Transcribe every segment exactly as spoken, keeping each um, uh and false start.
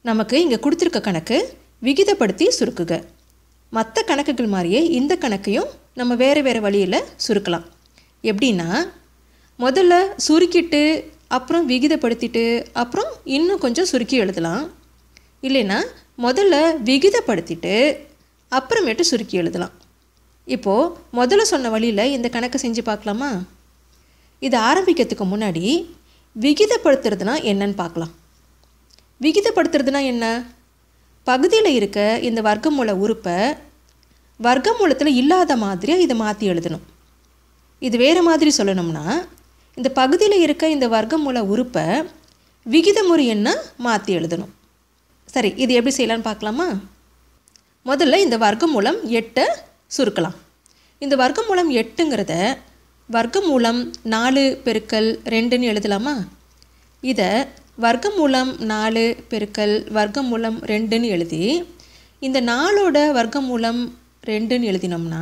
நமக்கு இங்கே கொடுத்துருக்க கணக்கு விகிதப்படுத்தி சுருக்குக. மற்ற கணக்குகள் மாதிரியே இந்த கணக்கையும் நம்ம வேறு வேறு வழியில் சுருக்கலாம். எப்படின்னா, முதல்ல சுருக்கிட்டு அப்புறம் விகிதப்படுத்திட்டு அப்புறம் இன்னும் கொஞ்சம் சுருக்கி எழுதலாம். இல்லைன்னா முதல்ல விகிதப்படுத்திட்டு அப்புறமேட்டு சுருக்கி எழுதலாம். இப்போது முதல்ல சொன்ன வழியில் இந்த கணக்கை செஞ்சு பார்க்கலாமா? இது ஆரம்பிக்கிறதுக்கு முன்னாடி விகிதப்படுத்துறதுனா என்னன்னு பார்க்கலாம். விகிதப்படுத்துறதுனா என்ன? பகுதியில் இருக்க இந்த வர்க்கமூல உறுப்பை வர்க்கமூலத்தில் இல்லாத மாதிரியாக இதை மாற்றி எழுதணும். இது வேறு மாதிரி சொல்லணும்னா, இந்த பகுதியில் இருக்க இந்த வர்க்கமூல உறுப்பை விகிதமுறை என்ன மாற்றி எழுதணும். சரி, இது எப்படி செய்யலான்னு பார்க்கலாமா? முதல்ல இந்த வர்க்கமூலம் எட்டை சுருக்கலாம். இந்த வர்க்கமூலம் எட்டுங்கிறத வர்க்கமூலம் நாலு பெருக்கல் ரெண்டுன்னு எழுதலாமா? இதை வர்க்கமூலம் நாலு பெருக்கல் வர்க்கமூலம் ரெண்டுன்னு எழுதி இந்த நாலோட வர்க்கமூலம் ரெண்டுன்னு எழுதினோம்னா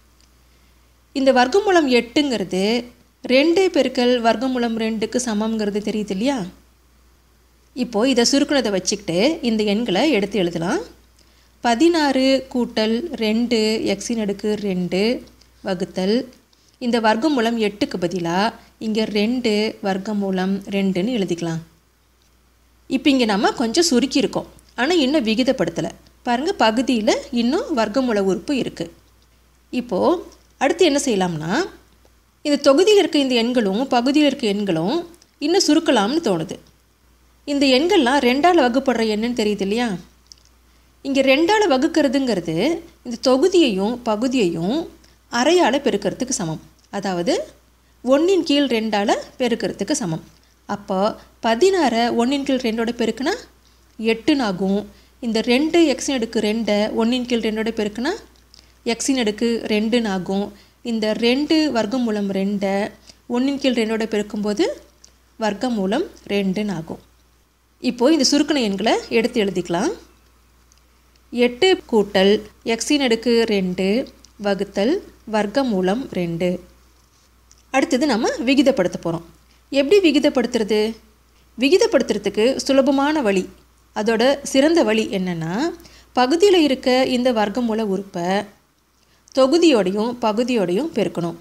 இந்த வர்க்கமூலம் எட்டுங்கிறது ரெண்டு பெருக்கல் வர்க்கமூலம் ரெண்டுக்கு சமம்ங்கிறது தெரியுது இல்லையா? இப்போது இதை சுருக்குனதை வச்சுக்கிட்டு இந்த எண்களை எடுத்து எழுதலாம். பதினாறு கூட்டல் ரெண்டு எக்ஸின் அடுக்கு ரெண்டு வகுத்தல் இந்த வர்க்கமூலம் எட்டுக்கு பதிலாக இங்கே ரெண்டு வர்க்கமூலம் ரெண்டுன்னு எழுதிக்கலாம். இப்போ இங்கே நம்ம கொஞ்சம் சுருக்கியிருக்கோம், ஆனால் இன்னும் விகிதப்படுத்தலை. பாருங்கள், பகுதியில் இன்னும் வர்க்கமூல உறுப்பு இருக்குது. இப்போது அடுத்து என்ன செய்யலாம்னா, இந்த தொகுதியில் இருக்க இந்த எண்களும் பகுதியில் இருக்க எண்களும் இன்னும் சுருக்கலாம்னு தோணுது. இந்த எண்கள்லாம் ரெண்டால் வகுப்படுற எண்ணுன்னு தெரியுது இல்லையா? இங்கே ரெண்டால் வகுக்கிறதுங்கிறது இந்த தொகுதியையும் பகுதியையும் அரையால் பெருக்கிறதுக்கு சமம். அதாவது ஒன்றின் கீழ் ரெண்டால் பெருக்கிறதுக்கு சமம். அப்போ பதினாறை ஒன்றின் கீழ் ரெண்டோட பெருக்குனா எட்டுன்னு ஆகும். இந்த ரெண்டு எக்ஸின் அடுக்கு ரெண்டை ஒன்றின் கீழ் ரெண்டோட பெருக்குனா எக்ஸின் அடுக்கு ரெண்டுன்னு ஆகும். இந்த ரெண்டு வர்க்கமூலம் ரெண்டை ஒன்றின் கீழ் ரெண்டோட பெருக்கும்போது வர்க்கமூலம் ரெண்டுன்னு ஆகும். இப்போது இந்த சுருக்கண எண்களை எடுத்து எழுதிக்கலாம். எட்டு கூட்டல் எக்ஸின் அடுக்கு ரெண்டு வகுத்தல் வர்க்கமூலம் ரெண்டு. அடுத்தது நம்ம விகிதப்படுத்த போகிறோம். எப்படி விகிதப்படுத்துறது? விகிதப்படுத்துறதுக்கு சுலபமான வழி, அதோட சிறந்த வழி என்னென்னா, பகுதியில் இருக்க இந்த வர்க்கமூல உறுப்பை தொகுதியோடையும் பகுதியோடையும் பெருக்கணும்.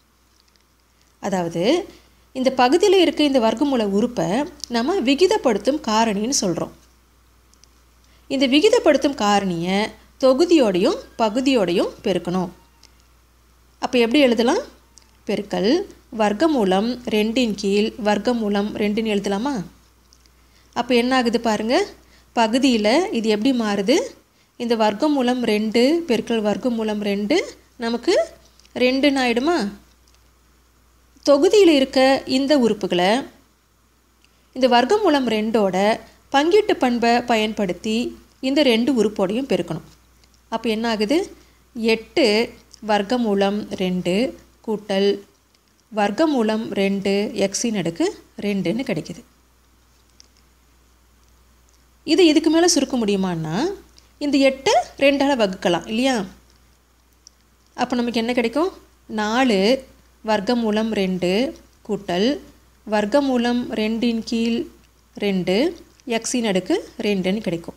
அதாவது இந்த பகுதியில் இருக்க இந்த வர்க்கமூல உறுப்பை நம்ம விகிதப்படுத்தும் காரணின்னு சொல்கிறோம். இந்த விகிதப்படுத்தும் காரணியை தொகுதியோடையும் பகுதியோடையும் பெருக்கணும். அப்போ எப்படி எழுதலாம்? பெருக்கல் வர்க்கமூலம் ரெண்டின் கீழ் வர்க்கமூலம் ரெண்டுன்னு எழுதலாமா? அப்போ என்ன ஆகுது பாருங்கள், பகுதியில் இது எப்படி மாறுது? இந்த வர்க்கமூலம் ரெண்டு பெருக்கல் வர்க்கமூலம் ரெண்டு நமக்கு ரெண்டுன்னு ஆகிடுமா? தொகுதியில் இருக்க இந்த உறுப்புகளை இந்த வர்க்கமூலம் ரெண்டோட பங்கீட்டு பண்பை பயன்படுத்தி இந்த ரெண்டு உறுப்போடையும் பெருக்கணும். அப்போ என்ன ஆகுது? எட்டு வர்க்கமூலம் ரெண்டு கூட்டல் வர்க்கமூலம் ரெண்டு எக்ஸின் அடுக்கு ரெண்டுன்னு கிடைக்கிது. இது இதுக்கு மேலே சுருக்க முடியுமான்னா, இந்த எட்டை ரெண்டால் வகுக்கலாம் இல்லையா? அப்போ நமக்கு என்ன கிடைக்கும்? நாலு வர்க்கமூலம் ரெண்டு கூட்டல் வர்க்கமூலம் ரெண்டின் கீழ் ரெண்டு எக்ஸின் அடுக்கு ரெண்டுன்னு கிடைக்கும்.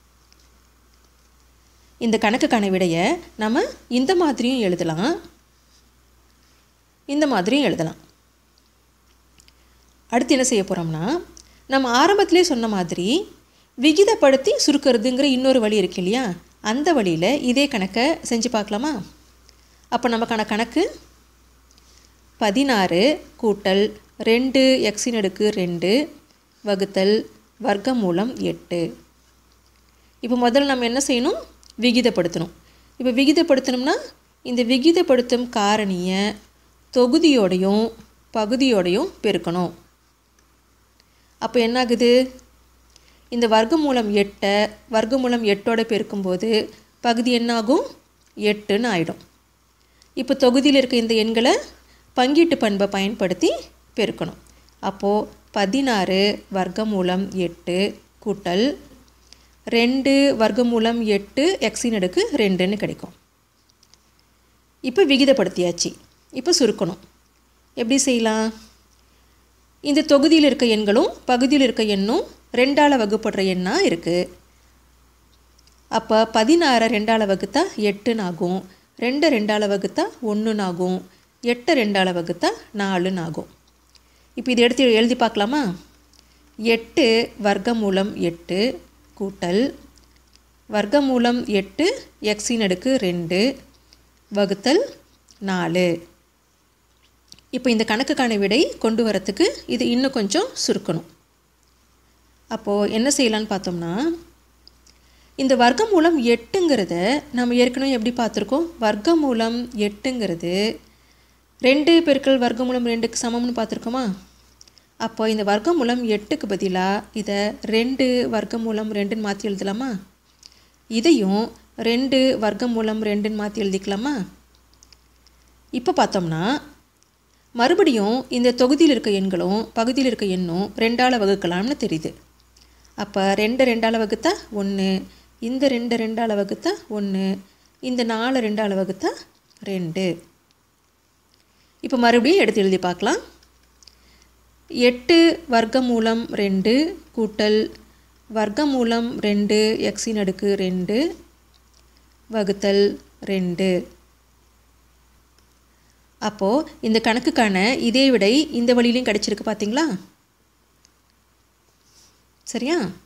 இந்த கணக்குக்கான விடையை நம்ம இந்த மாதிரியும் எழுதலாம், இந்த மாதிரியும் எழுதலாம். அடுத்து என்ன செய்ய போகிறோம்னா, நம்ம ஆரம்பத்திலே சொன்ன மாதிரி விகிதப்படுத்தி சுருக்கிறதுங்கிற இன்னொரு வழி இருக்கு இல்லையா? அந்த வழியில் இதே கணக்கை செஞ்சு பார்க்கலாமா? அப்போ நமக்கான கணக்கு பதினாறு கூட்டல் ரெண்டு எக்ஸின் அடுக்கு ரெண்டு வகுத்தல் வர்க்கமூலம் எட்டு. இப்போ முதல்ல நம்ம என்ன செய்யணும்? விகிதப்படுத்தணும். இப்போ விகிதப்படுத்தணும்னா இந்த விகிதப்படுத்தும் காரணியை தொகுதியோடையும் பகுதியோடையும் பெருக்கணும். அப்போ என்ன ஆகுது? இந்த வர்க்கமூலம் எட்டை வர்க்கமூலம் எட்டோட பெருக்கும்போது பகுதி என்னாகும்? எட்டுன்னு ஆகிடும். இப்போ தொகுதியில் இருக்க இந்த எண்களை பங்கீட்டு பண்பை பயன்படுத்தி பெருக்கணும். அப்போது பதினாறு வர்க்கமூலம் எட்டு கூட்டல் ரெண்டு வர்க்கமூலம் எட்டு எக்ஸின் அடுக்கு ரெண்டுன்னு கிடைக்கும். இப்போ விகிதப்படுத்தியாச்சு. இப்போ சுருக்கணும். எப்படி செய்யலாம்? இந்த தொகுதியில் இருக்க எண்களும் பகுதியில் இருக்க எண்ணும் ரெண்டால் வகுப்படுற எண்ணாக இருக்குது. அப்போ பதினாறை ரெண்டால் வகுத்தா எட்டுன்னு ஆகும். ரெண்டு ரெண்டால் வகுத்தா ஒன்றுன்னு ஆகும். எட்டு ரெண்டால் வகுத்தா நாலுன்னு ஆகும். இப்போ இது எடுத்து எழுதி பார்க்கலாமா? எட்டு வர்க்கமூலம் எட்டு கூட்டல் வர்க்கமூலம் எட்டு எக்ஸின் அடுக்கு ரெண்டு வகுத்தல் நாலு. இப்போ இந்த கணக்குக்கான விடை கொண்டு வரத்துக்கு இது இன்னும் கொஞ்சம் சுருக்கணும். அப்போது என்ன செய்யலான்னு பார்த்தோம்னா, இந்த வர்க்கமூலம் எட்டுங்கிறத நம்ம ஏற்கனவே எப்படி பார்த்துருக்கோம்? வர்க்கமூலம் எட்டுங்கிறது ரெண்டு பெருக்கல் வர்க்கமூலம் ரெண்டுக்கு சமம்னு பார்த்துருக்கோமா? அப்போ இந்த வர்க்கமூலம் எட்டுக்கு பதிலாக இதை ரெண்டு வர்க்கமூலம் ரெண்டுன்னு மாற்றி எழுதலாமா? இதையும் ரெண்டு வர்க்கமூலம் ரெண்டுன்னு மாற்றி எழுதிக்கலாமா? இப்போ பார்த்தோம்னா மறுபடியும் இந்த தொகுதியில் இருக்க எண்களும் பகுதியில் இருக்க எண்ணும் ரெண்டால் வகுக்கலாம்னு தெரியுது. அப்போ ரெண்டு ரெண்டால் வகுத்தா ஒன்று, இந்த ரெண்டு ரெண்டால் வகுத்தா ஒன்று, இந்த நாலு ரெண்டால் வகுத்தா ரெண்டு. இப்போ மறுபடியும் எடுத்து எழுதி பார்க்கலாம். எட்டு வர்க்கமூலம் ரெண்டு கூட்டல் வர்க்கமூலம் ரெண்டு எக்ஸின் அடுக்கு ரெண்டு வகுத்தல் ரெண்டு. அப்போது இந்த கணக்குக்கான இதே விடை இந்த வழியிலையும் கிடச்சிருக்கு பார்த்தீங்களா? சரியா?